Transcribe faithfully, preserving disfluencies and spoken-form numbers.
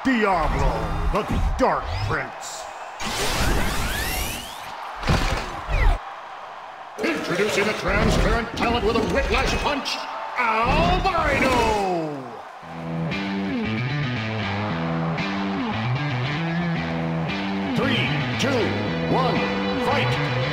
Diablo, the Dark Prince. Introducing a transparent talent with a whiplash punch, Albino! Three, two, one, fight!